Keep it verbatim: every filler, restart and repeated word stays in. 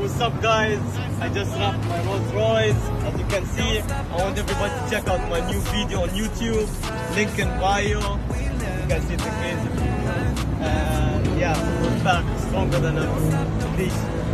what's up guys? I just wrapped my Rolls Royce. As you can see, I want everybody to check out my new video on YouTube. Link in bio. You guys see the crazy video. And yeah, we're back stronger than ever. Peace.